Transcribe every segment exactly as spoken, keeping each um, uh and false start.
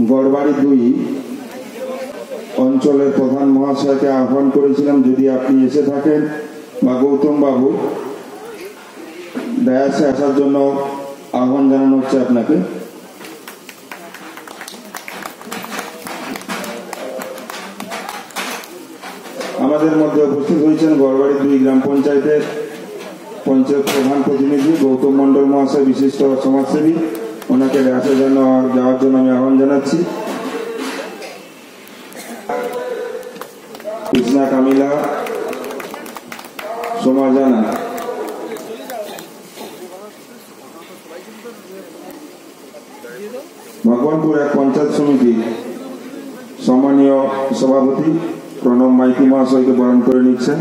গড়বাড়ি দুই অঞ্চলের প্রধান মহাশয়কে আহ্বান করেছিলাম, যদি আপনি এসে থাকেন বা গৌতম বাবু ডায়াসে আসার জন্য আহ্বান জানানো হচ্ছে আপনাকে। আমাদের মধ্যে উপস্থিত হয়েছেন গড়বাড়ি দুই গ্রাম পঞ্চায়েতের পঞ্চায়েত প্রধান প্রতিনিধি গৌতম মন্ডল মহাশয়, বিশিষ্ট সমাজসেবী। ওনাকে ডায়াসে যাওয়ার জন্য আমি আহ্বান জানাচ্ছি। কৃষ্ণা কামিলা সোমা জানা, ভগবানপুর এক পঞ্চায়েত সমিতি সম্মানীয় সভাপতি প্রণব মাইতি মহাশয়কে বরণ করে নিচ্ছেন।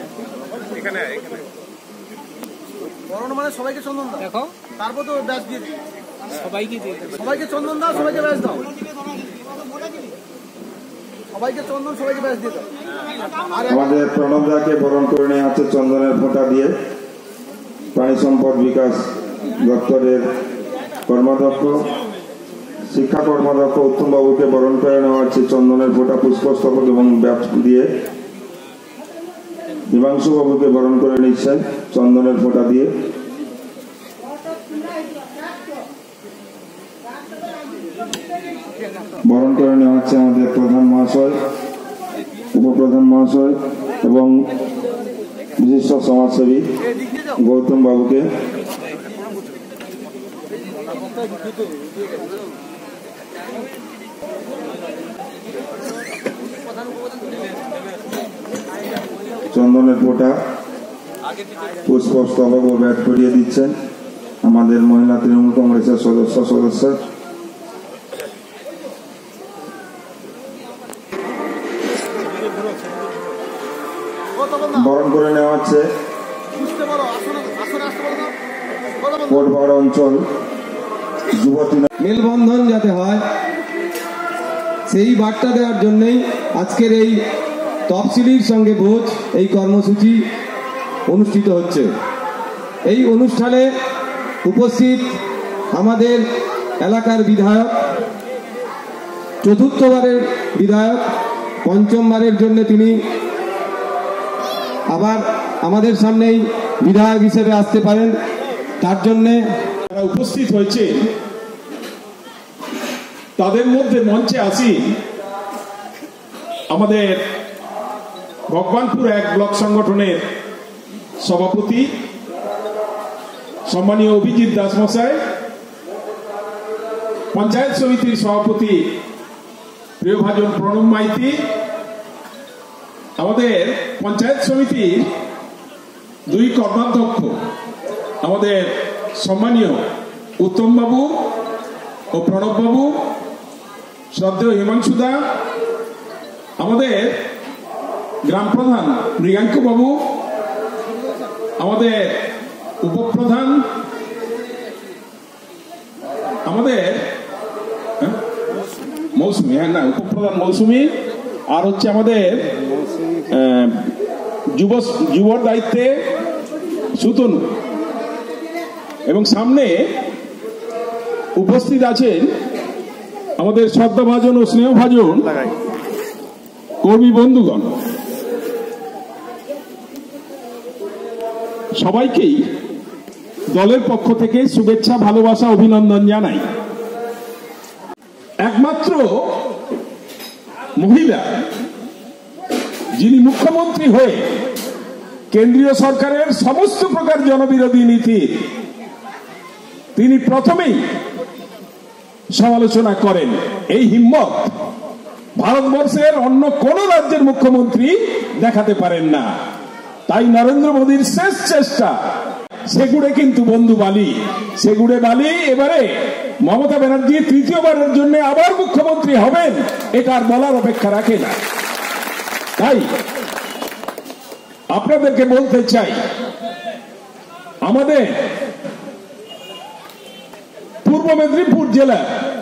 সবাইকে চন্দন দাও, দেখো তারপর তো ব্যাচ দিয়ে দিই, সবাইকে দিয়ে সবাইকে চন্দন দাও, সবাইকে ব্যাচ দাও, সবাইকে চন্দন, সবাইকে ব্যাচ দিয়ে দাও। আমাদের প্রণব দাকে বরণ করে নেওয়া হচ্ছে চন্দনের ফোঁটা দিয়ে। প্রাণী সম্পদ বিকাশ দপ্তরের কর্মাধ্যক্ষ শিক্ষা কর্মাধ্যক্ষ উত্তম বাবুকে বরণ করে নেওয়া হচ্ছে চন্দনের ফোঁটা, পুষ্পস্তবক এবং ব্যাচ দিয়ে। হিমাংশু বাবুকে বরণ করে নিচ্ছেন চন্দনের ফোঁটা দিয়ে। বরণ করে নেওয়া হচ্ছে আমাদের প্রধান মহাশয়, উপপ্রধান মহাশয় এবং বিশিষ্ট সমাজসেবী গৌতম বাবুকে। চন্দনের ফোঁটা, পুষ্পস্তবক ও ব্যাট করিয়ে দিচ্ছেন আমাদের মহিলা তৃণমূল কংগ্রেসের সদস্য সদস্য বরণ করে নেওয়া হচ্ছে কোটবাড় অঞ্চল যুবতী। মেলবন্ধন যাতে হয় সেই বার্তা দেওয়ার জন্যই আজকের এই তফসিলির সঙ্গে ভোজ এই কর্মসূচি অনুষ্ঠিত হচ্ছে। এই অনুষ্ঠানে উপস্থিত আমাদের এলাকার বিধায়ক, চতুর্থবারের বিধায়ক, পঞ্চমবারের জন্য তিনি আবার আমাদের সামনেই বিধায়ক হিসেবে আসতে পারেন, তার জন্যে উপস্থিত হয়েছে। তাদের মধ্যে মঞ্চে আসি আমাদের ভগবানপুর এক ব্লক সংগঠনের সভাপতি সম্মানীয় অভিজিৎ দাস মশাই, পঞ্চায়েত সমিতির সভাপতি প্রিয়ভাজন প্রণব মাইতি, আমাদের পঞ্চায়েত সমিতির দুই কর্মাধ্যক্ষ আমাদের সম্মানীয় উত্তম বাবু ও প্রণব বাবু, শ্রদ্ধেয় হিমাংশু দা, আমাদের গ্রাম প্রধান মৃগাঙ্ক বাবু, আমাদের উপপ্রধান আমাদের মৌসুমী, হ্যাঁ না উপপ্রধান মৌসুমী, আর হচ্ছে আমাদের যুব যুবর দায়িত্বে সুতনু, এবং সামনে উপস্থিত আছেন আমাদের শ্রদ্ধাভাজন ও স্নেহভাজন কর্মী বন্ধুগণ। সবাইকেই দলের পক্ষ থেকে শুভেচ্ছা, ভালোবাসা, অভিনন্দন জানাই। একমাত্র মহিলা যিনি মুখ্যমন্ত্রী হয়ে কেন্দ্রীয় সরকারের সমস্ত প্রকার জনবিরোধী নীতি তিনি প্রথমেই সমালোচনা করেন, এই হিম্মত ভারতবর্ষের অন্য কোন রাজ্যের মুখ্যমন্ত্রী দেখাতে পারেন না। তাই নরেন্দ্র মোদীর শেষ চেষ্টা, সেগুড়ে কিন্তু বন্ধু বালি, সেগুড়ে বালি এবারে মমতা ব্যানার্জি তৃতীয়বারের জন্য আবার মুখ্যমন্ত্রী হবেন, এটা আর বলার অপেক্ষা রাখে না। তাই আপনাদেরকে বলতে চাই, আমাদের পূর্ব মেদিনীপুর জেলা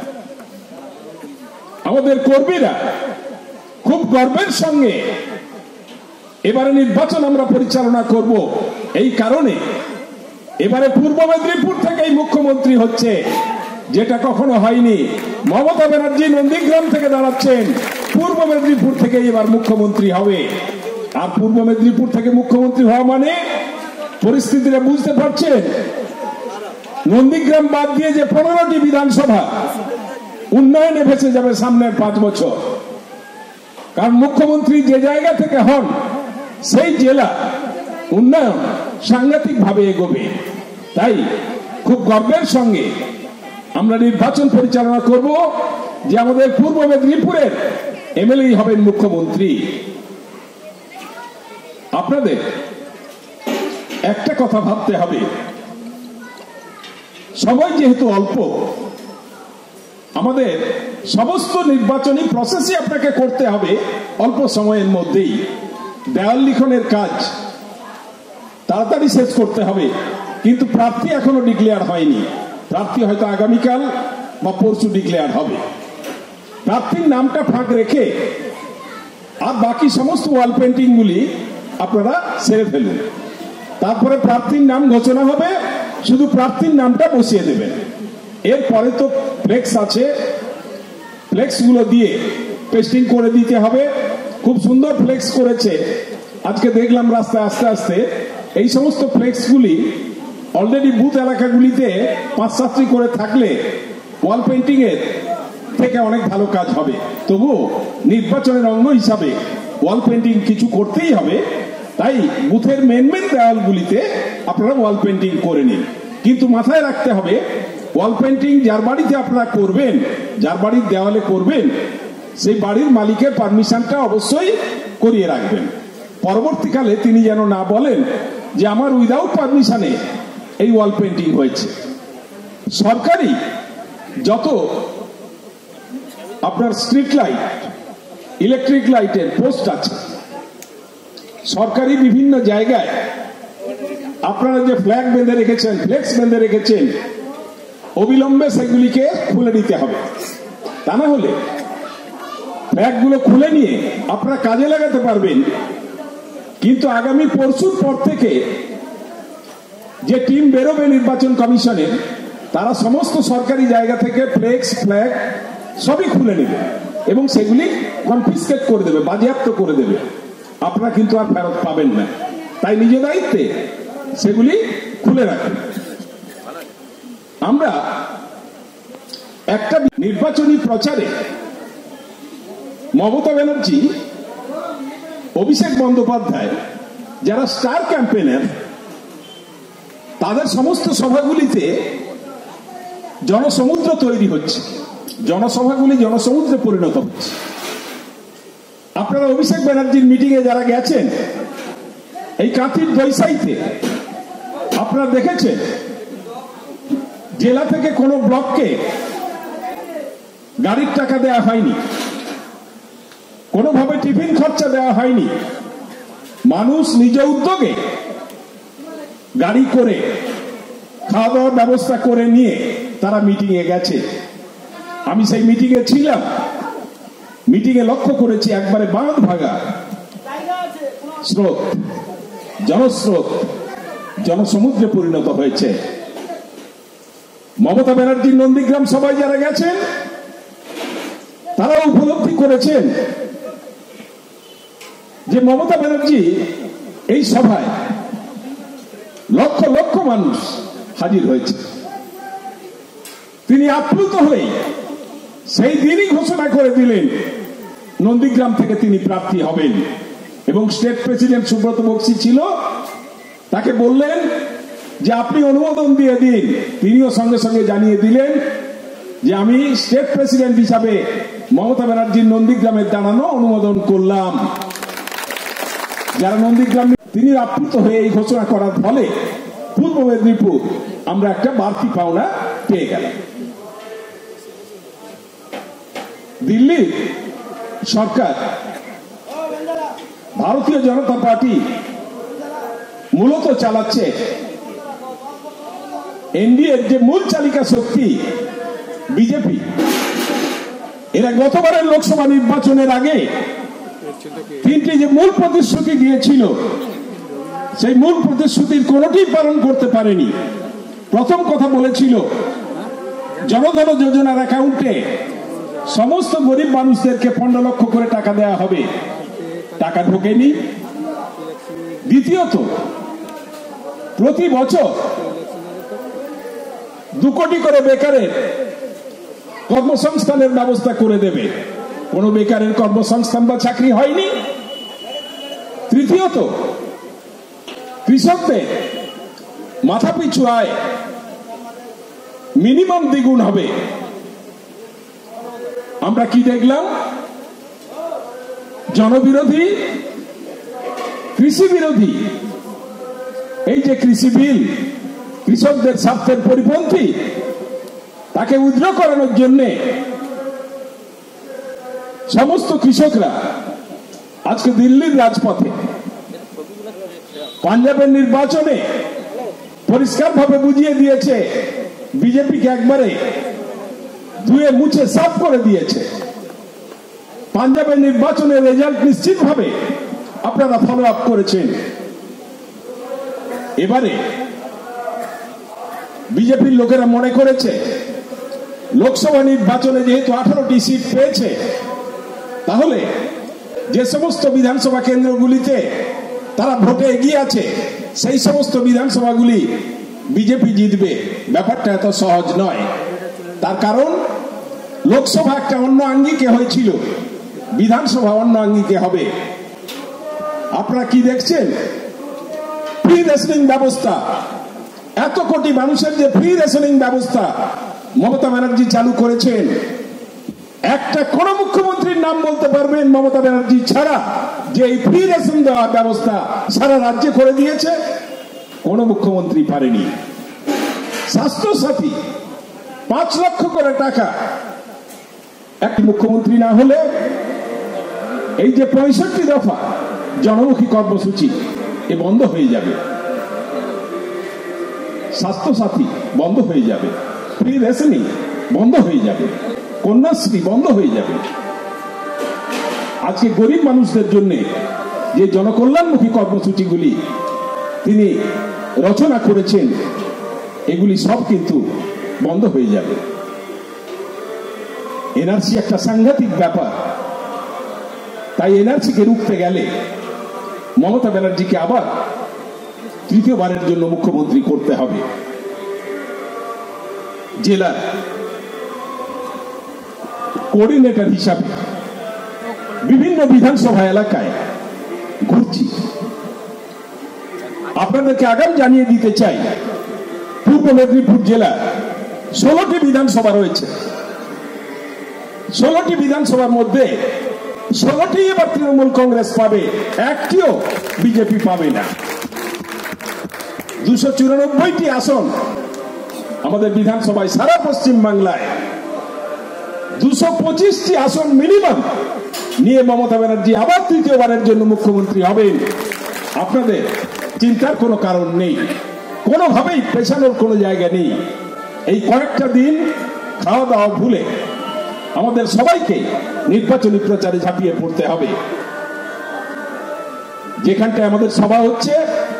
আমাদের কর্মীরা খুব গর্বের সঙ্গে এবারে নির্বাচন আমরা পরিচালনা করব। এই কারণে এবারে পূর্ব মেদিনীপুর থেকেই মুখ্যমন্ত্রী হচ্ছে যেটা কখনো হয়নি। মমতা ব্যানার্জি নন্দীগ্রাম থেকে দাঁড়াচ্ছেন, পূর্ব মেদিনীপুর থেকে এবার মুখ্যমন্ত্রী হবে। আর পূর্ব মেদিনীপুর থেকে মুখ্যমন্ত্রী হওয়া মানে পরিস্থিতিটা বুঝতে পারছেন। নন্দীগ্রাম বাদ দিয়ে যে পনেরোটি বিধানসভা উন্নয়নে ভেসে যাবে সামনের পাঁচ বছর। কারণ মুখ্যমন্ত্রী যে জায়গা থেকে হন সেই জেলা উন্নয়ন সাংঘাতিক ভাবে এগোবে। তাই খুব গর্বের সঙ্গে আমরা নির্বাচন পরিচালনা করব যে আমাদের পূর্ব মেদিনীপুরের এমএলএ হবেন মুখ্যমন্ত্রী। আপনাদের একটা কথা ভাবতে হবে, সময় যেহেতু অল্প, আমাদের সমস্ত নির্বাচনী প্রসেসই আপনাকে করতে হবে অল্প সময়ের মধ্যেই। দেওয়াল লিখনের কাজ তাড়াতাড়ি শেষ করতে হবে, কিন্তু প্রার্থী এখনো ডিক্লেয়ার হয়নি। প্রার্থী হয়তো আগামীকাল বা পরশু ডিক্লেয়ার হবে। প্রার্থীর নামটা ফাঁক রেখে আর বাকি সমস্ত ওয়াল পেন্টিং গুলি আপনারা সেরে ফেলুন। তারপরে প্রার্থীর নাম ঘোষণা হবে, শুধু প্রার্থীর নামটা বসিয়ে দেবেন। এরপরে তো ফ্লেক্স আছে, ফ্লেক্স গুলো দিয়ে পেস্টিং করে দিতে হবে। খুব সুন্দর ফ্লেক্স করেছে, আজকে দেখলাম রাস্তায় আস্তে আস্তে। এই সমস্ত ফ্লেক্স গুলি অলরেডি বুথ এলাকাগুলিতে পাঁচ সাতটি করে থাকলে ওয়াল পেন্টিং এর থেকে অনেক ভালো কাজ হবে। তবুও নির্বাচনের অঙ্গ হিসাবে ওয়াল পেন্টিং কিছু করতেই হবে। তাই বুথের মেন মেন দেওয়ালগুলিতে আপনারা ওয়াল পেন্টিং করে নিন। কিন্তু মাথায় রাখতে হবে, ওয়াল পেন্টিং যার বাড়িতে আপনারা করবেন, যার বাড়ির দেওয়ালে করবেন, সেই বাড়ির মালিকের পারমিশনটা অবশ্যই করিয়ে রাখবেন। পরবর্তীকালে তিনি যেন না বলেন যে আমার উইদাউট পারমিশনে এই ওয়াল পেন্টিং হয়েছে। সরকারি যত আপনার স্ট্রিট লাইট, ইলেকট্রিক লাইটের পোস্ট আছে, সরকারি বিভিন্ন জায়গায় আপনারা যে ফ্ল্যাগ বেঁধে রেখেছেন, ফ্লেক্স বেঁধে রেখেছেন, অবিলম্বে সেগুলিকে খুলে দিতে হবে। তা না হলে ফ্ল্যাগগুলো খুলে নিয়ে আপনারা কাজে লাগাতে পারবেন, কিন্তু আগামী পরশুর পর থেকে যে টিম বেরোবে নির্বাচন কমিশনের, তারা সমস্ত সরকারি জায়গা থেকে ফ্লেক্স, ফ্ল্যাগ সবই খুলে নেবে এবং সেগুলি কনফিসকেট করে দেবে, বাজেয়াপ্ত করে দেবে। আপনারা কিন্তু আর ফেরত পাবেন না। তাই নিজ দায়িত্বে সেগুলি খুলে রাখেন। আমরা একটা নির্বাচনী প্রচারে মমতা ব্যানার্জি, অভিষেক বন্দ্যোপাধ্যায় যারা স্টার ক্যাম্পেনার, তাদের সমস্ত সভাগুলিতে জনসমুদ্র তৈরি হচ্ছে, জনসভাগুলি জনসমুদ্রে পরিণত হচ্ছে। আপনারা অভিষেক ব্যানার্জির মিটিং এ যারা গেছেন, এই কাঁথির বৈশাইতে আপনারা দেখেছেন জেলা থেকে কোনো ব্লককে গাড়ির টাকা দেওয়া হয়নি, কোনোভাবে টিফিন খরচা দেওয়া হয়নি। মানুষ নিজ উদ্যোগে গাড়ি করে খাওয়া দাওয়ার ব্যবস্থা করে নিয়ে তারা মিটিং এ গেছে। আমি সেই মিটিং এ ছিলাম, মিটিং এ লক্ষ্য করেছি একবারে বাঁধ ভাঙা স্রোত, জনস্রোত জনসমুদ্রে পরিণত হয়েছে। মমতা ব্যানার্জির নন্দীগ্রাম সবাই যারা গেছেন, তারা উপলব্ধি করেছেন যে মমতা ব্যানার্জি এই সভায় লক্ষ লক্ষ মানুষ হাজির হয়েছে। তিনি আপ্লুত হয়ে সেই দিনই ঘোষণা করে দিলেন নন্দীগ্রাম থেকে তিনি প্রার্থী হবেন। এবং স্টেট প্রেসিডেন্ট সুব্রত বক্সী ছিল, তাকে বললেন যে আপনি অনুমোদন দিয়ে দিন। তিনিও সঙ্গে সঙ্গে জানিয়ে দিলেন যে আমি স্টেট প্রেসিডেন্ট হিসাবে মমতা ব্যানার্জির নন্দীগ্রামের দাঁড়ানো অনুমোদন করলাম। যারা নন্দীগ্রাম, তিনি আপ্লুত হয়ে এই ঘোষণা করার ফলে পূর্ব মেদিনীপুর আমরা একটা বাড়তি পাওনা পেয়ে গেলাম। দিল্লির সরকার, ভারতীয় জনতা পার্টি মূলত চালাচ্ছে এনডিএর যে মূল চালিকা শক্তি বিজেপি। এরা গতবারের লোকসভা নির্বাচনের আগে তিনটি যে মূল প্রতিশ্রুতি দিয়েছিল, সেই মূল প্রতিশ্রুতির কোনটি পালন করতে পারেনি। প্রথম কথা বলেছিল জনধন যোজনার অ্যাকাউন্টে সমস্ত গরিব মানুষদেরকে পনেরো লক্ষ করে টাকা দেওয়া হবে, টাকা ঢোকেনি। দ্বিতীয়ত, প্রতি বছর দু কোটি করে বেকারের কর্মসংস্থানের ব্যবস্থা করে দেবে, কোনো বেকারের কর্মসংস্থান বা চাকরি হয়নি। তৃতীয়ত, কৃষকদের মাথাপিছু আয় মিনিমাম দ্বিগুণ হবে। আমরা কি দেখলাম? জনবিরোধী, কৃষি বিরোধী এই যে কৃষি বিল কৃষকদের স্বার্থের পরিপন্থী, তাকে উইথড্র করানোর জন্য সমস্ত কৃষকরা আজকে দিল্লির রাজপথে। পাঞ্জাবের নির্বাচনে পরিষ্কারভাবে বুঝিয়ে দিয়েছে, বিজেপিকে একবারে ধুয়ে মুছে সাফ করে দিয়েছে। পাঞ্জাবের নির্বাচনের রেজাল্ট নিশ্চিতভাবে আপনারা ফলো আপ করেছেন। এবারে বিজেপির লোকেরা মনে করেছে লোকসভা নির্বাচনে যেহেতু আঠারোটি সিট পেয়েছে, তাহলে যে সমস্ত বিধানসভা কেন্দ্রগুলিতে তারা ভোটে এগিয়ে আছে সেই সমস্ত বিধানসভাগুলি বিজেপি জিতবে। ব্যাপারটা এত সহজ নয়। তার কারণ লোকসভা একটা অন্য আঙ্গিকে হয়েছিল, বিধানসভা অন্য আঙ্গিকে হবে। আপনারা কি দেখছেন? ফ্রি রেশনিং ব্যবস্থা, এত কোটি মানুষের যে ফ্রি রেশনিং ব্যবস্থা মমতা ব্যানার্জি চালু করেছেন, একটা কোন মুখ্যমন্ত্রীর নাম বলতে পারবেন মমতা ব্যানার্জি ছাড়া যে এই ফ্রি রেশন দেওয়ার ব্যবস্থা সারা রাজ্যে করে দিয়েছে? কোন মুখ্যমন্ত্রী পারেনি। স্বাস্থ্য সাথী পাঁচ লক্ষ করে টাকা একটি মুখ্যমন্ত্রী না হলে এই যে পঁয়ষট্টি দফা জনমুখী কর্মসূচি এ বন্ধ হয়ে যাবে। স্বাস্থ্য সাথী বন্ধ হয়ে যাবে, ফ্রি রেশনিং বন্ধ হয়ে যাবে, কন্যাশ্রী বন্ধ হয়ে যাবে। আজকে গরিব মানুষদের জন্য যে জনকল্যাণমুখী কর্মসূচিগুলি তিনি রচনা করেছেন, এগুলি সব কিন্তু বন্ধ হয়ে যাবে। এনআরসি একটা সাংঘাতিক ব্যাপার, তাই এনআরসিকে রুখতে গেলে মমতা ব্যানার্জিকে আবার তৃতীয়বারের জন্য মুখ্যমন্ত্রী করতে হবে। জেলার কোঅর্ডিনেটর হিসাবে বিভিন্ন বিধানসভা এলাকায় ঘুরছি। আপনাদেরকে আগাম জানিয়ে দিতে চাই, পূর্ব মেদিনীপুর জেলার ষোলোটি বিধানসভা রয়েছে। ষোলোটি বিধানসভার মধ্যে ষোলোটি এবার তৃণমূল কংগ্রেস পাবে, একটিও বিজেপি পাবে না। দুশো চুরানব্বইটি আসন আমাদের বিধানসভায় সারা পশ্চিম বাংলায়, দুশো পঁচিশটি আসন মিনিমাম নিয়ে মমতা ব্যানার্জি আবার তৃতীয়বারের জন্য মুখ্যমন্ত্রী হবেন। আপনাদের চিন্তার কোনো কারণ নেই, কোনোভাবেই পেছানোর কোনো জায়গা নেই। এই কয়েকটা দিন খাওয়া দাওয়া ভুলে আমাদের সবাইকে নির্বাচনী প্রচারে ঝাঁপিয়ে পড়তে হবে। যেখানটায় আমাদের সভা হচ্ছে,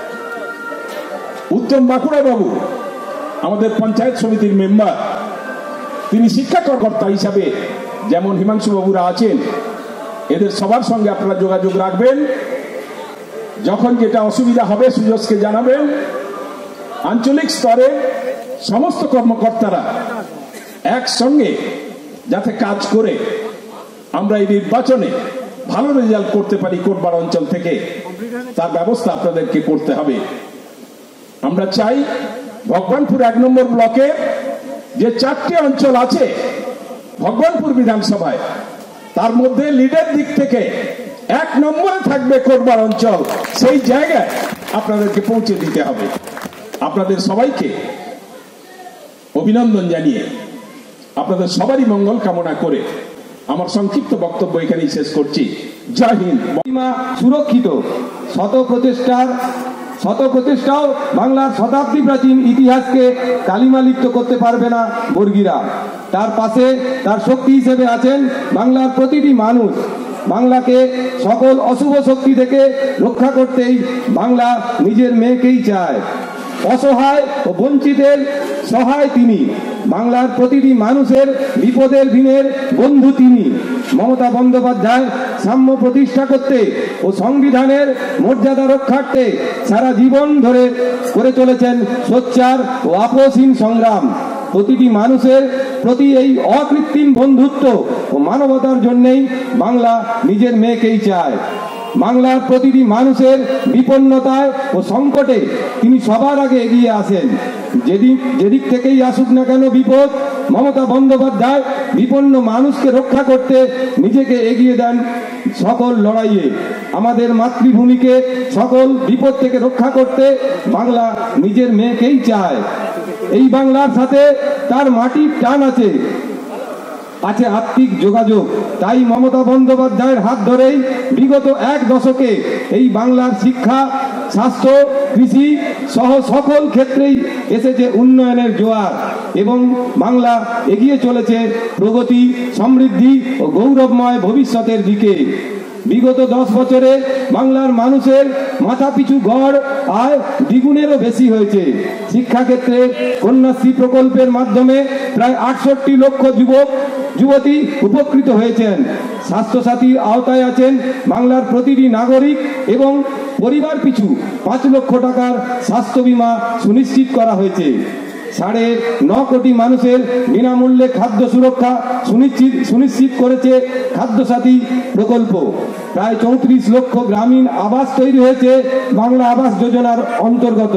উত্তম বাঁকুড়া বাবু আমাদের পঞ্চায়েত সমিতির মেম্বার, তিনি শিক্ষা কর্মকর্তা হিসাবে যেমন হিমাংশু বাবুরা আছেন, এদের সবার সঙ্গে আপনারা যোগাযোগ রাখবেন। যখন যেটা অসুবিধা হবে সুজসকে জানাবেন। আঞ্চলিক স্তরে সমস্ত কর্মকর্তারা একসঙ্গে যাতে কাজ করে আমরা এই নির্বাচনে ভালো রেজাল্ট করতে পারি কোটবাড় অঞ্চল থেকে, তার ব্যবস্থা আপনাদেরকে করতে হবে। আমরা চাই ভগবানপুর এক নম্বর ব্লকে যে চারটি অঞ্চল আছে ভগবানপুর বিধানসভায়, তার মধ্যে লিডের দিক থেকে এক নম্বরে থাকবে কোটবাড় অঞ্চল। সেই জায়গায় আপনাদেরকে পৌঁছে দিতে হবে। আপনাদের সবাইকে অভিনন্দন জানিয়ে আপনাদের সবারই মঙ্গল কামনা করে আমার সংক্ষিপ্ত বক্তব্য এখানেই শেষ করছি। জয় হিন্দ। সুরক্ষিত শত প্রচেষ্টার শত প্রচেষ্টাও বাংলার শতাব্দী প্রাচীন ইতিহাসকে কালিমালিপ্ত করতে পারবে না বর্গীরা। তার পাশে তার শক্তি হিসেবে আছেন বাংলার প্রতিটি মানুষ। বাংলাকে সকল অশুভ শক্তি থেকে রক্ষা করতেই বাংলা নিজের মেয়েকেই চায়। অসহায় ও বঞ্চিতের সহায় তিনি। বাংলার প্রতিটি মানুষের বিপদের দিনের বন্ধু তিনি। মমতা বন্দ্যোপাধ্যায় সাম্য প্রতিষ্ঠা করতে ও সংবিধানের মর্যাদা রক্ষার্থে সারা জীবন ধরে করে চলেছেন সোচ্চার ও আপোষহীন সংগ্রাম। প্রতিটি মানুষের প্রতি এই অকৃত্রিম বন্ধুত্ব ও মানবতার জন্যই বাংলা নিজের মেয়েকেই চায়। বাংলার প্রতিটি মানুষের বিপন্নতায় ও সংকটে তিনি সবার আগে এগিয়ে আসেন। যেদিক যেদিক থেকেই আসুক না কেন বিপদ, মমতা বন্দ্যোপাধ্যায় বিপন্ন মানুষকে রক্ষা করতে নিজেকে এগিয়ে দেন সকল লড়াইয়ে। আমাদের মাতৃভূমিকে সকল বিপদ থেকে রক্ষা করতে বাংলা নিজের মেয়েকেই চায়। এই বাংলার সাথে তার মাটির টান আছে, আছে আত্মিক যোগাযোগ। তাই মমতা বন্দ্যোপাধ্যায়ের হাত ধরেই বিগত এক দশকে এই বাংলার শিক্ষা, স্বাস্থ্য, কৃষি সহ সকল ক্ষেত্রেই এসেছে উন্নয়নের জোয়ার এবং বাংলা এগিয়ে চলেছে প্রগতি, সমৃদ্ধি ও গৌরবময় ভবিষ্যতের দিকে। বিগত দশ বছরে বাংলার মানুষের মাথাপিছু গড় আয় দ্বিগুণেরও বেশি হয়েছে। শিক্ষাক্ষেত্রে কন্যাশ্রী প্রকল্পের মাধ্যমে প্রায় আটষট্টি লক্ষ যুবক যুবতী উপকৃত হয়েছেন। স্বাস্থ্যসাথীর আওতায় আছেন বাংলার প্রতিটি নাগরিক এবং পরিবার পিছু পাঁচ লক্ষ টাকার স্বাস্থ্য বীমা সুনিশ্চিত করা হয়েছে। সাড়ে ন কোটি মানুষের বিনামূল্যে খাদ্য সুরক্ষা সুনিশ্চিত সুনিশ্চিত করেছে খাদ্যসাথী প্রকল্প। প্রায় চৌত্রিশ লক্ষ গ্রামীণ আবাস তৈরি হয়েছে বাংলা আবাস যোজনার অন্তর্গত।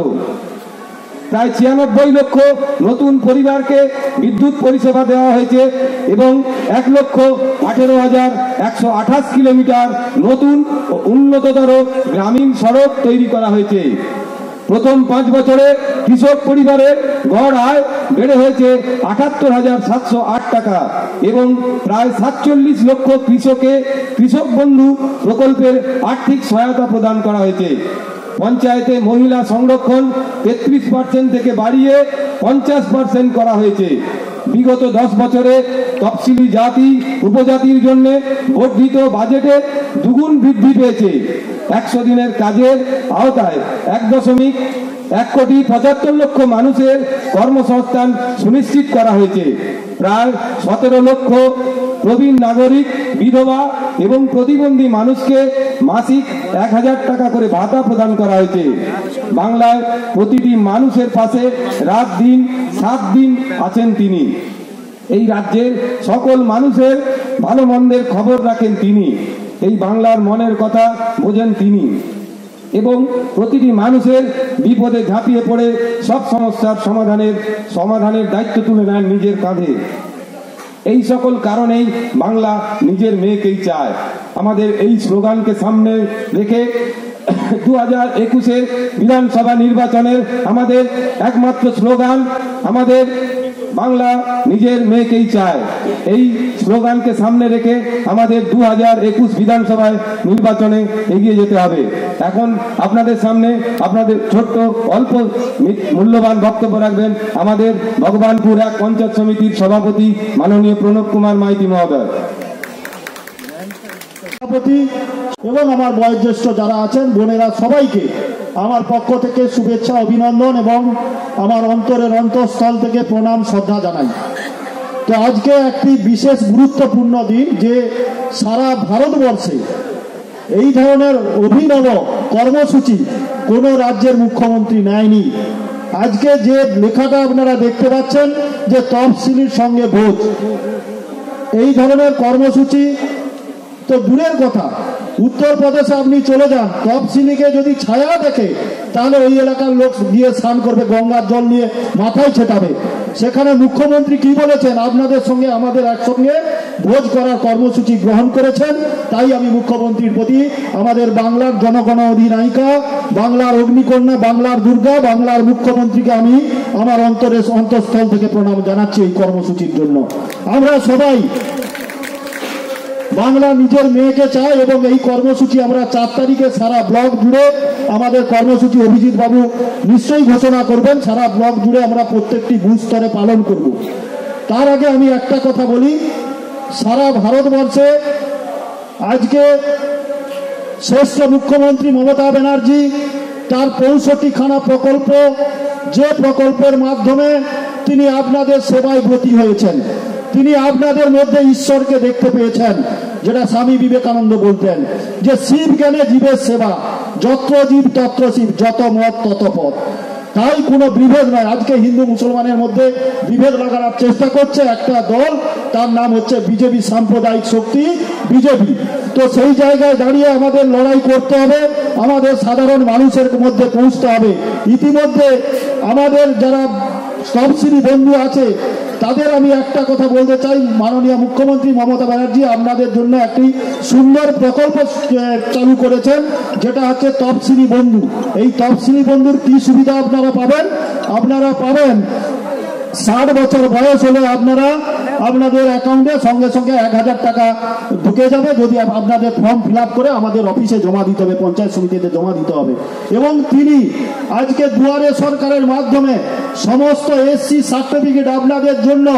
প্রায় ছিয়ানব্বই লক্ষ নতুন পরিবারকে বিদ্যুৎ পরিষেবা দেওয়া হয়েছে এবং এক লক্ষ আঠেরো হাজার একশো আঠাশ কিলোমিটার নতুন ও উন্নততর গ্রামীণ সড়ক তৈরি করা হয়েছে। প্রথম পাঁচ বছরে কৃষক পরিবারের গড় আয় বেড়ে হয়েছে আটাত্তর হাজার সাতশো আট টাকা এবং প্রায় সাতচল্লিশ লক্ষ কৃষকে কৃষক বন্ধু প্রকল্পের আর্থিক সহায়তা প্রদান করা হয়েছে। পঞ্চায়েতে মহিলা সংরক্ষণ তেত্রিশ পার্সেন্ট থেকে বাড়িয়ে পঞ্চাশ পার্সেন্ট করা হয়েছে। বিগত দশ বছরে তফসিলি জাতি উপজাতির জন্য বর্ধিত বাজেটে দুগুণ বৃদ্ধি পেয়েছে। একশো দিনের কাজের আওতায় এক দশমিক এক কোটি পঁচাত্তর লক্ষ মানুষের কর্মসংস্থান সুনিশ্চিত করা হয়েছে। প্রায় সতেরো লক্ষ প্রবীণ নাগরিক, বিধবা এবং প্রতিবন্ধী মানুষকে মাসিক এক হাজার টাকা করে ভাতা প্রদান করা হয়েছে। বাংলায় প্রতিটি মানুষের পাশে রাত দিন সাত দিন আছেন তিনি। এই রাজ্যের সকল মানুষের ভালো মন্দের খবর রাখেন তিনি। এই বাংলার মনের কথা বোঝেন তিনি এবং প্রতিটি মানুষের বিপদে ঝাঁপিয়ে পড়ে সব সমস্যার সমাধানের সমাধানের দায়িত্ব তুলে নেন নিজের কাঁধে। এই সকল কারণেই বাংলা নিজের মেয়েকেই চায়। আমাদের এই স্লোগানকে সামনে রেখে দু হাজার একুশের বিধানসভা নির্বাচনের আমাদের একমাত্র স্লোগান আমাদের বাংলা নিজের মেয়েকেই চায়। এই স্লোগানকে সামনে রেখে আমাদের দু হাজার একুশ বিধানসভায় নির্বাচনে এগিয়ে যেতে হবে। এখন আপনাদের সামনে আপনাদের ছোট্ট অল্প মূল্যবান বক্তব্য রাখবেন আমাদের ভগবানপুর এক পঞ্চায়েত সমিতির সভাপতি মাননীয় প্রণব কুমার মাইতি মহোদয়। সভাপতি এবং আমার বয়োজ্যেষ্ঠ যারা আছেন বোনেরা, সবাইকে আমার পক্ষ থেকে শুভেচ্ছা, অভিনন্দন এবং আমার অন্তরের অন্তঃস্থল থেকে প্রণাম শ্রদ্ধা জানাই। তো আজকে একটি বিশেষ গুরুত্বপূর্ণ দিন, যে সারা ভারতবর্ষে এই ধরনের অভিনব কর্মসূচি কোনো রাজ্যের মুখ্যমন্ত্রী নেয়নি। আজকে যে লেখাটা আপনারা দেখতে পাচ্ছেন যে তফসিলির সঙ্গে ভোজ, এই ধরনের কর্মসূচি তো দূরের কথা, উত্তরপ্রদেশে আপনি চলে যান, তফসিলিকে যদি ছায়া দেখে তাহলে ওই এলাকার লোক গিয়ে স্নান করবে, গঙ্গার জল নিয়ে মাথায় ছেটাবে। সেখানে মুখ্যমন্ত্রী কি বলেছেন, আপনাদের সঙ্গে আমাদের একসঙ্গে ভোজ করার কর্মসূচি গ্রহণ করেছেন। তাই আমি মুখ্যমন্ত্রীর প্রতি, আমাদের বাংলার জনগণ অধিনায়িকা, বাংলার অগ্নিকন্যা, বাংলার দুর্গা, বাংলার মুখ্যমন্ত্রীকে আমি আমার অন্তরের অন্তঃস্থল থেকে প্রণাম জানাচ্ছি এই কর্মসূচির জন্য। আমরা সবাই বাংলা নিজের মেয়েকে চায় এবং এই কর্মসূচি আমরা চার তারিখে সারা ব্লক জুড়ে আমাদের কর্মসূচি অভিজিৎ বাবু নিশ্চয়ই ঘোষণা করবেন, সারা ব্লক জুড়ে আমরা প্রত্যেকটি বুথ স্তরে পালন করব। তার আগে আমি একটা কথা বলি, সারা ভারতবর্ষে আজকে শ্রেষ্ঠ মুখ্যমন্ত্রী মমতা ব্যানার্জি তার পঁয়ষট্টি খানা প্রকল্প যে প্রকল্পের মাধ্যমে তিনি আপনাদের সেবায় ব্রতী হয়েছেন, তিনি আপনাদের মধ্যে ঈশ্বরকে দেখতে পেয়েছেন, যেটা স্বামী বিবেকানন্দ বলতেন যে শিব জ্ঞানে জীবের সেবা, যত্র জীব তত্র শিব, যত মত তত পথ। তাই কোনো বিভেদ নয়। আজকে হিন্দু মুসলমানের মধ্যে বিভেদ লাগানোর চেষ্টা করছে একটা দল, তার নাম হচ্ছে বিজেপি, সাম্প্রদায়িক শক্তি বিজেপি। তো সেই জায়গায় দাঁড়িয়ে আমাদের লড়াই করতে হবে, আমাদের সাধারণ মানুষের মধ্যে পৌঁছতে হবে। ইতিমধ্যে আমাদের যারা তফসিলি বন্ধু আছে তাদের আমি একটা কথা বলতে চাই, মাননীয় মুখ্যমন্ত্রী মমতা ব্যানার্জি আপনাদের জন্য একটি সুন্দর প্রকল্প চালু করেছেন, যেটা হচ্ছে তফসিলি বন্ধু। এই তফসিলি বন্ধুর কি সুবিধা আপনারা পাবেন? আপনারা পাবেন ষাট বছর বয়স হলে আপনারা আপনাদের অ্যাকাউন্টে সঙ্গে সঙ্গে এক হাজার টাকা ঢুকে যাবে, যদি আপনাদের ফর্ম ফিল আপ করে আমাদের অফিসে জমা দিতে হবে, পঞ্চায়েত সমিতিতে জমা দিতে হবে। এবং তিনি আজকে দুয়ারে সরকারের মাধ্যমে সমস্ত এসসি সার্টিফিকেট আপনাদের জন্য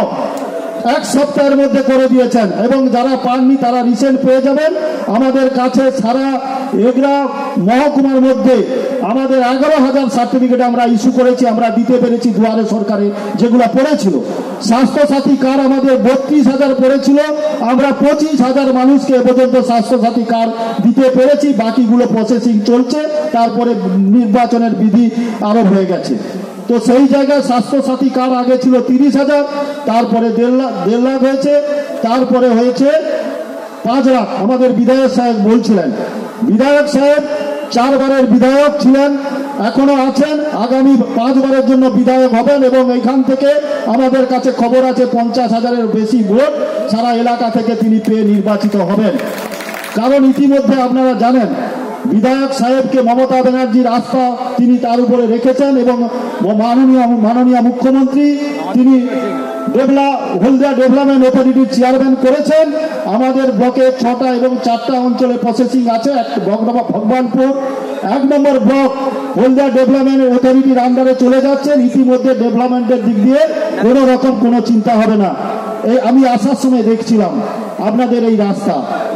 এক সপ্তাহের মধ্যে করে দিয়েছেন, এবং যারা পাননি তারা রিসেন্ট পেয়ে যাবেন। আমাদের কাছে সারা এগরা মহকুমার মধ্যে আমাদের এগারো হাজার সার্টিফিকেট আমরা ইস্যু করেছি, আমরা দিতে পেরেছি দুয়ারে সরকারে, যেগুলো পড়েছিল। স্বাস্থ্যসাথী কার্ড আমাদের বত্রিশ হাজার পড়েছিল, আমরা পঁচিশ হাজার মানুষকে এ পর্যন্ত স্বাস্থ্যসাথী কার্ড দিতে পেরেছি, বাকিগুলো প্রসেসিং চলছে। তারপরে নির্বাচনের বিধি আরোপ হয়ে গেছে। তো সেই জায়গায় স্বাস্থ্যসাথী কার্ড আগে ছিল তিরিশ হাজার, তারপরে দেড় লাখ দেড় লাখ হয়েছে, তারপরে হয়েছে পাঁচ লাখ। আমাদের বিধায়ক সাহেব বলছিলেন, বিধায়ক সাহেব চারবারের বিধায়ক ছিলেন, এখনো আছেন, আগামী পাঁচবারের জন্য বিধায়ক হবেন। এবং এইখান থেকে আমাদের কাছে খবর আছে পঞ্চাশ হাজারের বেশি ভোট সারা এলাকা থেকে তিনি পেয়ে নির্বাচিত হবেন। কারণ ইতিমধ্যে আপনারা জানেন বিধায়ক সাহেবকে মমতা ব্যানার্জির আস্থা তিনি তার উপরে রেখেছেন, এবং মাননীয় মাননীয় মুখ্যমন্ত্রী তিনি ডেভেলা হলদিয়া ডেভেলপমেন্ট অথরিটির চেয়ারম্যান করেছেন। আমাদের ব্লকে ছটা এবং চারটা অঞ্চলে প্রসেসিং আছে। ভগবানপুর এক নম্বর ব্লক হলদিয়া ডেভেলপমেন্ট অথরিটির আন্ডারে চলে যাচ্ছেন। ইতিমধ্যে ডেভেলপমেন্টের দিক দিয়ে কোনো রকম কোনো চিন্তা হবে না। এই আমি আসার সময় দেখছিলাম আপনাদের এই রাস্তা,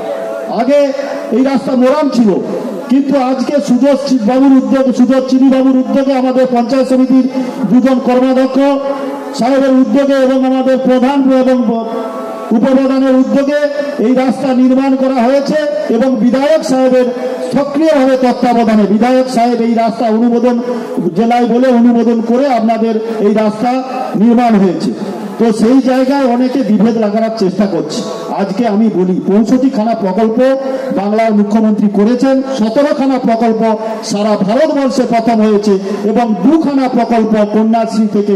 আগে এই রাস্তা মোরাম ছিল, কিন্তু আজকে সুযোগ বাবুর উদ্যোগে, সুযোগ চিনি বাবুর উদ্যোগে, আমাদের পঞ্চায়েত সমিতির দুজন কর্মাধ্যক্ষ সাহেবের উদ্যোগে এবং আমাদের প্রধান এবং উপপ্রধানের উদ্যোগে এই রাস্তা নির্মাণ করা হয়েছে। এবং বিধায়ক সাহেবের সক্রিয়ভাবে তত্ত্বাবধানে বিধায়ক সাহেব এই রাস্তা অনুমোদন জেলায় বলে অনুমোদন করে আপনাদের এই রাস্তা নির্মাণ হয়েছে। তো সেই জায়গায় অনেকে বিভেদ লাগানোর চেষ্টা করছে। আজকে আমি বলি পঁয়ষট্টি খানা প্রকল্প বাংলার মুখ্যমন্ত্রী করেছেন, সতেরো খানা প্রকল্প সারা ভারতবর্ষে প্রথম হয়েছে, এবং দুখানা প্রকল্প কন্যাশ্রী থেকে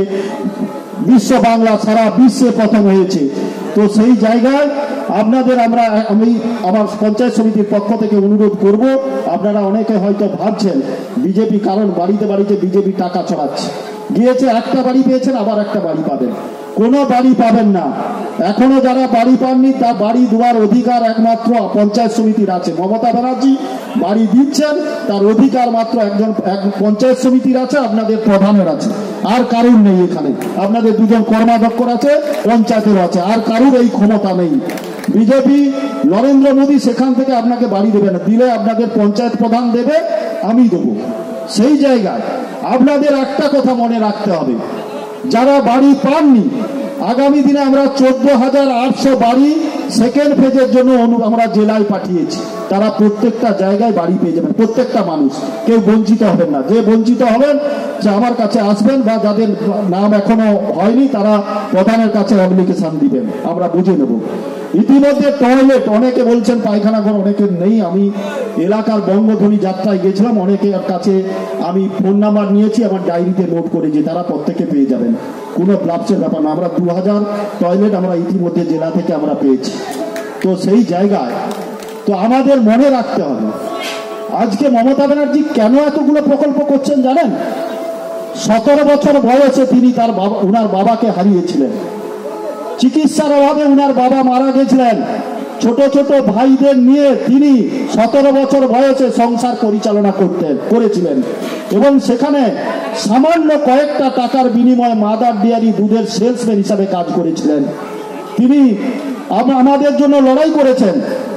বিশ্ব বাংলা সারা বিশ্বে প্রথম হয়েছে। তো সেই জায়গায় আপনাদের আমরা আমি আমার পঞ্চায়েত সমিতির পক্ষ থেকে অনুরোধ করব, আপনারা অনেকে হয়তো ভাবছেন বিজেপি, কারণ বাড়িতে বাড়িতে বিজেপি টাকা ছড়াচ্ছে, গিয়েছে একটা বাড়ি পেয়েছেন আবার একটা বাড়ি পাবেন, কোনো বাড়ি পাবেন না। এখনো যারা বাড়ি পাননি তার বাড়ি দেওয়ার অধিকার একমাত্র পঞ্চায়েত সমিতির আছে। মমতা ব্যানার্জি বাড়ি দিচ্ছেন, তার অধিকার মাত্র একজন পঞ্চায়েত সমিতির আছে, আপনাদের প্রধানের আছে, আর কারুর নেই। এখানে আপনাদের দুজন কর্মাধ্যক্ষ আছে, পঞ্চায়েতের আছে, আর কারুর এই ক্ষমতা নেই। বিজেপি নরেন্দ্র মোদী সেখান থেকে আপনাকে বাড়ি দেবে না, দিলে আপনাদের পঞ্চায়েত প্রধান দেবে, আমি দেবো। সেই জায়গায় আপনাদের একটা কথা মনে রাখতে হবে, যারা বাড়ি পাননি, আগামী দিনে আমরা চোদ্দ হাজার আটশো বাড়ি সেকেন্ড ফেজের জন্য আমরা জেলায় পাঠিয়েছি। তারা প্রত্যেকটা জায়গায় বাড়ি পেয়ে যাবেন, প্রত্যেকটা মানুষ, কেউ বঞ্চিত হবেন না। যে বঞ্চিত হবেন যে আমার কাছে আসবেন, বা যাদের নাম এখনো হয়নি তারা প্রধানের কাছে অ্যাপ্লিকেশন দিবেন, আমরা বুঝে নেব। ইতিমধ্যে টয়লেট অনেকে বলছেন পায়খানা ঘর অনেকের নেই। আমি এলাকার বঙ্গধ্বনি যাত্রায় গেছিলাম, অনেকের কাছে আমি ফোন নাম্বার নিয়েছি, আমার ডায়েরিতে নোট করেছি, তারা প্রত্যেকে পেয়ে যাবেন, কোনো ব্লাপসের ব্যাপার না। আমরা দু হাজার টয়লেট আমরা ইতিমধ্যে জেলা থেকে আমরা পেয়েছি। তো সেই জায়গায় তো আমাদের মনে রাখতে হবে, আজকে মমতা ব্যানার্জি কেন এতগুলো প্রকল্প করছেন জানেন? সতেরো বছর বয়সে তিনি তার বাবা উনার বাবাকে হারিয়েছিলেন, চিকিৎসার অভাবে উনার বাবা মারা গেছিলেন। ছোট ছোট ভাইদের নিয়ে তিনি সতেরো বছর বয়সে সংসার পরিচালনা করতেন করেছিলেন, এবং সেখানে সামান্য কয়েকটা টাকার বিনিময়ে মাদার ডেয়ারি দুধের সেলসম্যান হিসাবে কাজ করেছিলেন। তিনি আমাদের জন্য লড়াই করেছেন,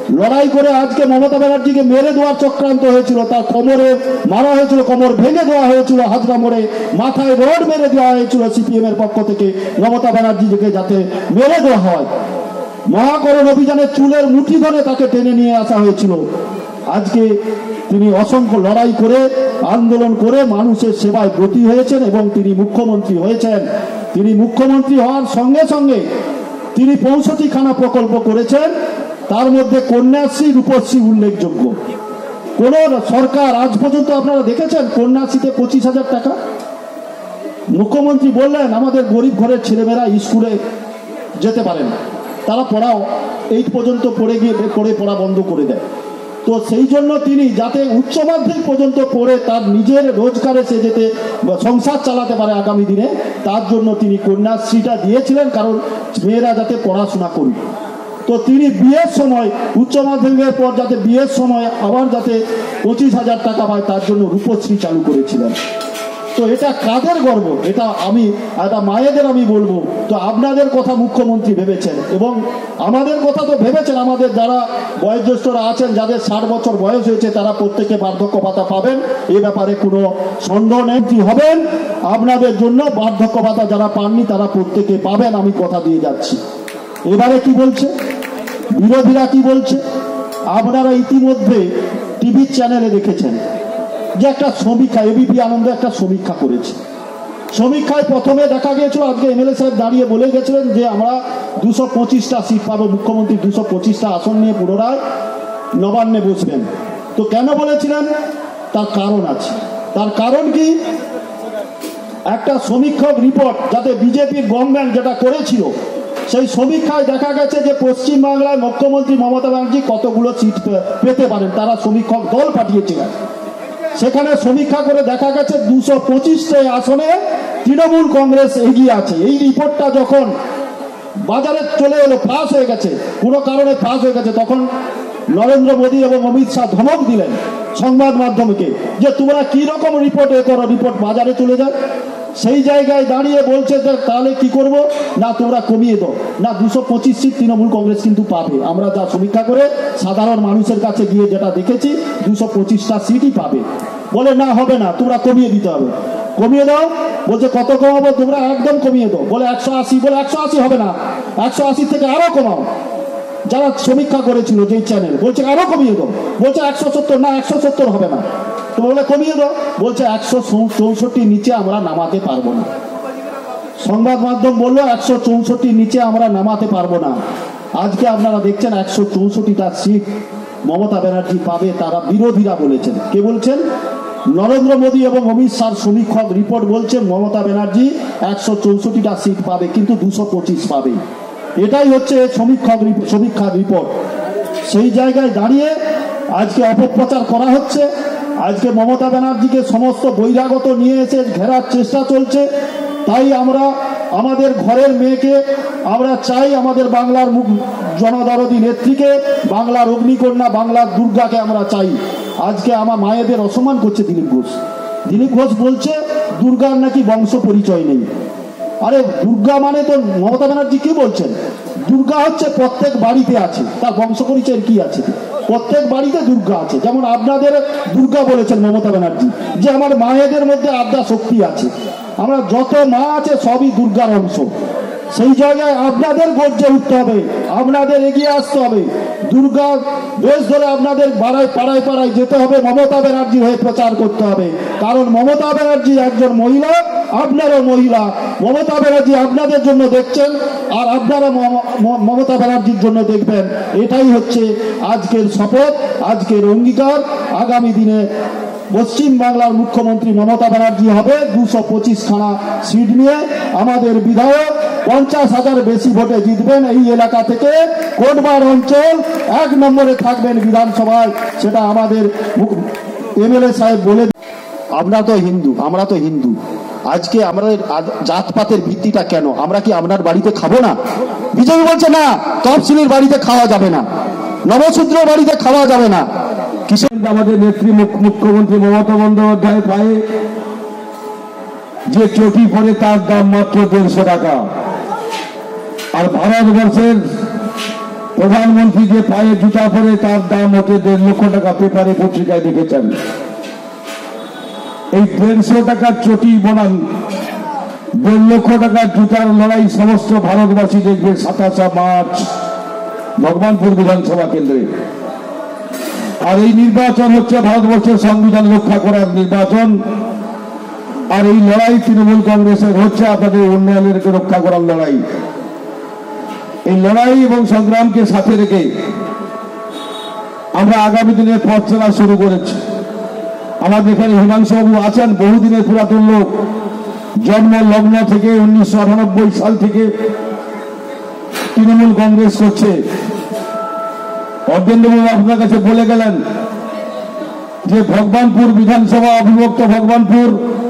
লড়াই করে আজকে মমতা ব্যানার্জিকে মেরে দেওয়ার চক্রান্ত হয়েছিল, তার কোমরে মারা হয়েছিল, কোমর ভেঙে দেওয়া হয়েছিল হাজরা মোড়ে, মাথায় রড মেরে দেওয়া হয়েছিল সিপিএম এর পক্ষ থেকে মমতা ব্যানার্জিকে যাতে মেরে দেওয়া হয়। মহাকরণ অভিযানে চুলের মুঠি ধরে তাকে টেনে নিয়ে আসা হয়েছিল। আজকে তিনি অসংখ্য লড়াই করে আন্দোলন করে মানুষের সেবায় ব্রতী হয়েছেন এবং তিনি মুখ্যমন্ত্রী হয়েছেন। তিনি মুখ্যমন্ত্রী হওয়ার সঙ্গে সঙ্গে তিনি পঁয়ষট্টি খানা প্রকল্প করেছেন, তার মধ্যে কন্যাশ্রী রূপশ্রী উল্লেখযোগ্য। কোন সরকার আজ পর্যন্ত আপনারা দেখেছেন কন্যাশ্রীতে পঁচিশ হাজার টাকা? মুখ্যমন্ত্রী বললেন আমাদের গরিব ঘরের ছেলেমেয়েরা স্কুলে যেতে পারে না, তারা পড়াও এইট পর্যন্ত পড়ে গিয়ে পড়ে পড়া বন্ধ করে দেয়। তো সেই জন্য তিনি যাতে উচ্চ মাধ্যমিক পর্যন্ত পড়ে তার নিজের রোজগারে সে যেতে সংসার চালাতে পারে আগামী দিনে, তার জন্য তিনি কন্যাশ্রীটা দিয়েছিলেন, কারণ মেয়েরা যাতে পড়াশোনা করুক। তো তিনি বিয়ের সময় উচ্চ মাধ্যমিকের পর যাতে বিয়ের সময় আবার যাতে পঁচিশ হাজার টাকা পায় তার জন্য রূপশ্রী চালু করেছিলেন। তো এটা কাদের গর্ব? এটা আমি এটা মায়েদের আমি বলবো। তো আপনাদের কথা মুখ্যমন্ত্রী ভেবেছেন এবং আমাদের কথা তো ভেবেছেন। আমাদের যারা বয়োজ্যেষ্ঠরা আছেন, যাদের ষাট বছর বয়স হয়েছে, তারা প্রত্যেকে বার্ধক্য ভাতা পাবেন, এ ব্যাপারে কোনো সন্দেহ নেই। কি হবেন আপনাদের জন্য বার্ধক্য ভাতা যারা পাননি তারা প্রত্যেকে পাবেন, আমি কথা দিয়ে যাচ্ছি। এবারে কি বলছে বিরোধীরা, কি বলছে? আপনারা ইতিমধ্যে টিভি চ্যানেলে দেখেছেন যে একটা সমীক্ষা, এবিপি আনন্দ একটা সমীক্ষা করেছে। সমীক্ষায় প্রথমে দেখা গিয়েছিল, আজকে এমএলএ সাহেব দাঁড়িয়ে বলে গেছিলেন যে আমরা দুশো পঁচিশটা সিট পাবো, মুখ্যমন্ত্রী দুশো পঁচিশটা আসন নিয়ে পুনরায় নবান্নে বসবেন। তো কেন বলেছিলেন? তার কারণ আছে। তার কারণ কি? একটা সমীক্ষক রিপোর্ট যাতে বিজেপির গভর্নমেন্ট যেটা করেছিল, সেই সমীক্ষায় দেখা গেছে যে পশ্চিমবাংলায় মুখ্যমন্ত্রী মমতা ব্যানার্জি কতগুলো সিট পেতে পারেন, তারা সমীক্ষক দল পাঠিয়েছিলেন। সেখানে সমীক্ষা করে দেখা গেছে দুশো পঁচিশটা আসনে তৃণমূল কংগ্রেস এগিয়ে আছে। এই রিপোর্টটা যখন বাজারে চলে এলো, ফাঁস হয়ে গেছে, কোনো কারণে ফাঁস হয়ে গেছে, তখন নরেন্দ্র মোদী এবং অমিত শাহ ধমক দিলেন সংবাদ মাধ্যমকে যে তোমরা কি রকম রিপোর্ট এ করো, রিপোর্ট বাজারে চলে যায়। সেই জায়গায় দাঁড়িয়ে বলছে যে তাহলে কি করব না, তোমরা কমিয়ে দাও না, দুশো পঁচিশ সিট তৃণমূল কংগ্রেস কিন্তু পাবে। আমরা যা সমীক্ষা করে সাধারণ মানুষের কাছে গিয়ে যেটা দেখেছি, দুশো পঁচিশটা সিটই পাবে। বলে না, হবে না, তোমরা কমিয়ে দিতে হবে। কমিয়ে দাও, বলছে কত কমাবো? তোমরা একদম কমিয়ে দাও। বলে একশো আশি। বলে একশো আশি হবে না, একশো আশি থেকে আরো কমাও। যারা সমীক্ষা করেছিল যেই চ্যানেল, বলছে আরো কমিয়ে দাও। বলছে একশো সত্তর। না, একশো সত্তর হবে না। তো বলে কমিয়ে দাও। বলছে একশো চৌষট্টির নিচে আমরা নামাতে পারবো না। সংবাদ মাধ্যম বললো একশো চৌষট্টির নিচে আমরা নামাতে পারবো না। আজকে আপনারা দেখছেন একশো চৌষট্টিটা সিট মমতা ব্যানার্জি পাবে, তারা বিরোধীরা বলেছেন। কে বলছেন? নরেন্দ্র মোদী এবং অমিত শাহ সমীক্ষক রিপোর্ট বলছে মমতা ব্যানার্জি একশো চৌষট্টিটা সিট পাবে, কিন্তু দুশো পঁচিশ পাবে। এটাই হচ্ছে সমীক্ষক সমীক্ষার রিপোর্ট। সেই জায়গায় দাঁড়িয়ে আজকে অপপ্রচার করা হচ্ছে। আজকে মমতা ব্যানার্জিকে সমস্ত বহিরাগত নিয়ে এসে ঘেরার চেষ্টা চলছে। তাই আমরা আমাদের ঘরের মেয়েকে আমরা চাই, আমাদের বাংলার মুখ জনদরদী নেত্রীকে, বাংলার অগ্নিকন্যা, বাংলার দুর্গাকে আমরা চাই। আজকে আমার মায়েদের অসম্মান করছে দিলীপ ঘোষ। দিলীপ ঘোষ বলছে দুর্গার নাকি বংশ পরিচয় নেই। আরে দুর্গা মানে তো মমতা ব্যানার্জি কি বলছেন? দুর্গা হচ্ছে প্রত্যেক বাড়িতে আছে, তার বংশ পরিচয়ের কি আছে? প্রত্যেক বাড়িতে দুর্গা আছে। যেমন আপনাদের দুর্গা বলেছেন মমতা ব্যানার্জি যে আমার মায়েদের মধ্যে আদ্যা শক্তি আছে। আমরা যত মা আছে সবই দুর্গার অংশ। সেই জায়গায় আপনাদের গর্জে উঠতে হবে, আপনাদের এগিয়ে আসতে হবে। দুর্গা বেশ ধরে আপনাদের পাড়ায় পাড়ায় পাড়ায় যেতে হবে, মমতা ব্যানার্জির হয়ে প্রচার করতে হবে। কারণ মমতা ব্যানার্জি একজন মহিলা, আপনারও মহিলা। মমতা ব্যানার্জি আপনাদের জন্য দেখছেন আর আপনারা মমতা ব্যানার্জির জন্য দেখবেন। এটাই হচ্ছে আজকের শপথ, আজকের অঙ্গীকার। আগামী দিনে পশ্চিম বাংলার মুখ্যমন্ত্রী মমতা ব্যানার্জি হবে দুশো পঁচিশ খানা সিট নিয়ে। আমাদের বিধায়ক পঞ্চাশ হাজার বেশি ভোটে জিতবেন। এই এলাকা থেকে কোটবার অঞ্চল এক নম্বরে থাকবেন বিধানসভায়, সেটা আমাদের এমএলএ সাহেব বলে। আমরা তো হিন্দু, আমরা তো হিন্দু। আজকে আমাদের জাতপাতের ভিত্তিটা কেন? আমরা কি আপনার বাড়িতে খাবো না? বিজেপি বলছে না, তফসিলের বাড়িতে খাওয়া যাবে না, নবশূদ্র বাড়িতে খাওয়া যাবে না। কিসের? আমাদের নেত্রী মুখ্যমন্ত্রী মমতা বন্দ্যোপাধ্যায় পায়ে যে চটি পরে তার দাম মাত্র দেড়শো টাকা। আর ভারতবর্ষের প্রধানমন্ত্রী যে পায়ে জুতা পরে তার দাম হতে দেড় লক্ষ টাকা, পেপারে পত্রিকায় দেখেছেন। এই দেড়শো টাকার চটি বনাম দেড় লক্ষ টাকার জুতার লড়াই সমস্ত ভারতবাসী দেখবে সাতাশে মার্চ ভগবানপুর বিধানসভা কেন্দ্রে। আর এই নির্বাচন হচ্ছে ভারতবর্ষের সংবিধান রক্ষা করার নির্বাচন। আর এই লড়াই তৃণমূল কংগ্রেসের হচ্ছে আপনাদের উন্নয়নের রক্ষা করার লড়াই। এই লড়াই এবং সংগ্রামকে সাথে রেখে আমরা আগামী দিনের পথ চলা শুরু করেছি। আমাদের এখানে হিমাংশু বাবু আছেন, বহুদিনের পুরাতন লোক, জন্ম লগ্ন থেকে উনিশশো আটানব্বই সাল থেকে তৃণমূল কংগ্রেস করছে। অর্ধেন্দ্রবাবু আপনার কাছে বলে গেলেন যে ভগবানপুর বিধানসভা, অবিভক্ত ভগবানপুর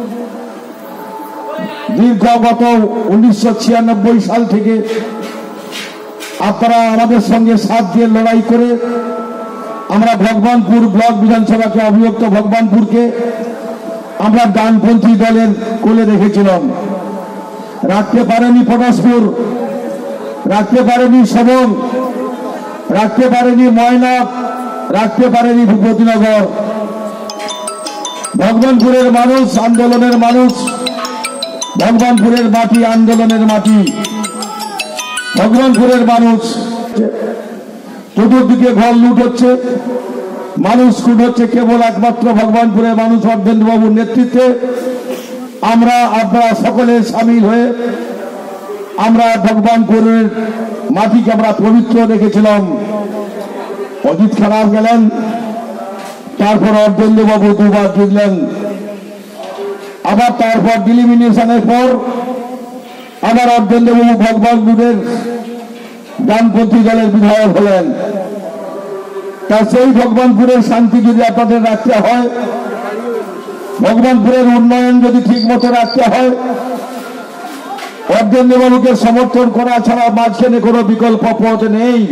দীর্ঘ গত উনিশশো ছিয়ানব্বই সাল থেকে আপনারা আমাদের সঙ্গে সাথ দিয়ে লড়াই করে আমরা ভগবানপুর ব্লক বিধানসভাকে, অবিভক্ত ভগবানপুরকে আমরা ডানপন্থী দলের কোলে রেখেছিলাম। রাখতে পারেনি পটাশপুর, রাখতে পারেনি সবং, রাখতে পারেনি ময়না, রাখতে পারেনি ভূপতিনগর। ভগবানপুরের মানুষ আন্দোলনের মানুষ, ভগবানপুরের মাটি আন্দোলনের মাটি, ভগবানপুরের মানুষ। চতুর্দিকে ঘর লুট হচ্ছে, মানুষ খুন হচ্ছে, কেবল একমাত্র ভগবানপুরের মানুষ অর্ধেন্দ্রবাবুর নেতৃত্বে আমরা আপনারা সকলে সামিল হয়ে আমরা ভগবানপুরের মাটিকে আমরা পবিত্র রেখেছিলাম। অজিত খারাপ গেলেন, তারপর অর্ধেন্দ্রবাবু দুবার জিতলেন, আবার তারপর ডিলিমিনেশনের পর আবার অর্ধেন্দ্রবাবু ভগবানপুরের ডানপন্থী দলের বিধায়ক হলেন। তা সেই ভগবানপুরের শান্তি যদি আপনাদের রাখতে হয়, ভগবানপুরের উন্নয়ন যদি ঠিক মতো রাখতে হয়, অর্ধেন্দ্রবাবুকে সমর্থন করা ছাড়া মাঝখানে কোনো বিকল্প পথ নেই।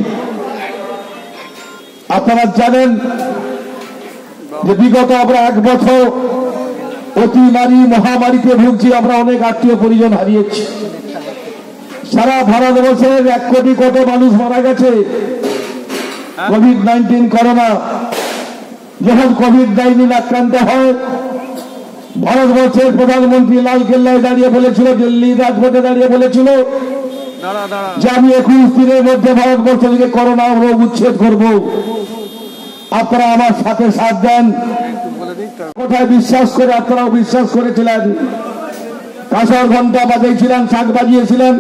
আপনারা জানেন যে বিগত আমরা এক বছর অতিমারি মহামারীতে ভুগছি, আমরা অনেক আত্মীয় পরিজন হারিয়েছি। সারা ভারতবর্ষের এক কোটি কত মানুষ মারা গেছে কোভিড নাইন্টিন করোনা। যখন কোভিড নাইন্টিন আক্রান্ত হয়, ভারতবর্ষের প্রধানমন্ত্রী লাল কেল্লায় দাঁড়িয়ে বলেছিল, দিল্লি রাজপথে দাঁড়িয়ে বলেছিল যে আমি একুশ দিনের মধ্যে ভারতবর্ষ থেকে করোনা রোগ উচ্ছেদ করব। আপনারা আমার সাথে সাথ দেন। কোথায় বিশ্বাস করে আপনারাও বিশ্বাস করেছিলেন, কাঁসার ঘন্টা বাজিয়েছিলেন, শাক বাজিয়েছিলেন,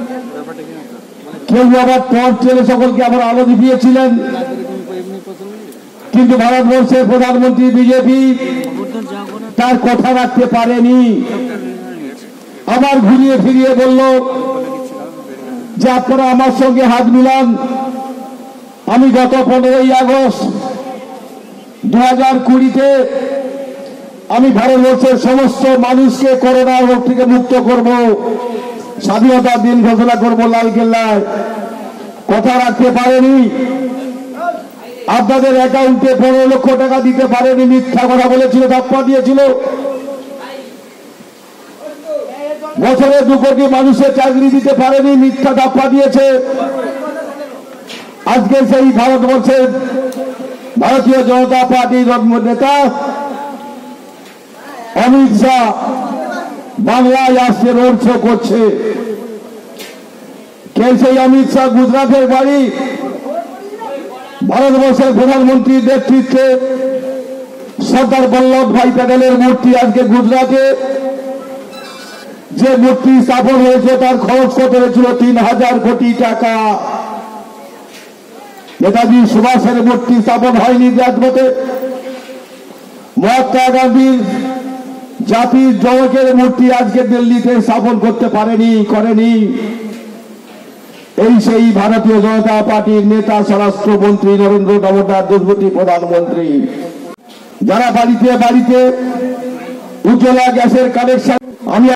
কেউ আবার টর্চ ছেলে সকলকে আবার আলো দিয়েছিলেন। কিন্তু ভারতবর্ষের প্রধানমন্ত্রী বিজেপি তার কথা রাখতে পারেনি। আবার ঘুরিয়ে ফিরিয়ে বলল যে আপনারা আমার সঙ্গে হাত মিলান। আমি গত পনেরোই আগস্ট দু হাজার কুড়িতে আমি ভারতবর্ষের সমস্ত মানুষকে করোনা রোগ থেকে মুক্ত করব, স্বাধীনতার দিন ঘোষণা করব লালকেল্লায়। কথা রাখতে পারেনি। আপনাদের অ্যাকাউন্টে পনেরো লক্ষ টাকা দিতে পারেনি, মিথ্যা কথা বলেছিল, ধাপ্পা দিয়েছিল। বছরে দু কোটি মানুষের চাকরি দিতে পারেনি, মিথ্যা ধাপ্পা দিয়েছে। আজকে সেই ভারতবর্ষের ভারতীয় জনতা পার্টির নেতা অমিত শাহ বাংলায় আসছে, রোড শো করছে। কে সেই অমিত শাহ? গুজরাটের বাড়ি। ভারতবর্ষের প্রধানমন্ত্রীর নেতৃত্বে সর্দার বল্লভ ভাই প্যাটেলের মূর্তি আজকে গুজরাটে, যে মূর্তি স্থাপন হয়েছে তার খরচ কত হয়েছিল? তিন হাজার কোটি টাকা। নেতাজি সুভাষের মূর্তি স্থাপন হয়নি রাজপথে। মহাত্মা গান্ধীর জাতির জনকের মূর্তি আজকে দিল্লিতে স্থাপন করতে পারেনি, করেনি। এই সেই ভারতীয় জনতা পার্টির নেতা স্বরাষ্ট্রমন্ত্রী নরেন্দ্র দামোদর দাসগুপ্ত প্রধানমন্ত্রী, যারা বাড়িতে বাড়িতে উজ্জ্বলা গ্যাসের কানেকশন। আমি